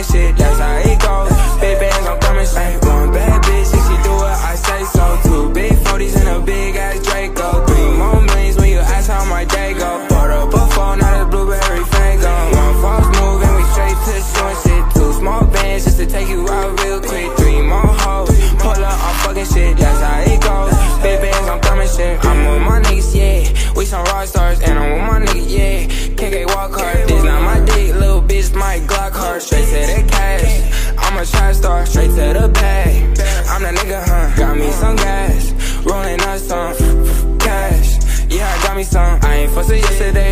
fucking shit, that's how it goes. Big bands, I'm coming straight. One bad bitch, if she do it, I say so. Two big 40s and a big ass Draco. 3 more millions when you ask how my day go. Bought up a phone, now the Blueberry Faygo. One false move and we straight to showing shit. 2 small bands just to take you out real quick. 3 more hoes, pull up, I'm fucking shit, that's how it goes. Big bands, I'm coming shit. I'm with my niggas, yeah. We some rock stars, and I'm with my niggas, yeah. KK walk hard, this not my dick, little bitch, my Glock hard. Straight to the cash, I'm a trap star, straight to the bag. I'm that nigga, huh? Got me some gas, rolling up some cash. Yeah, I got me some. I ain't fussing yesterday.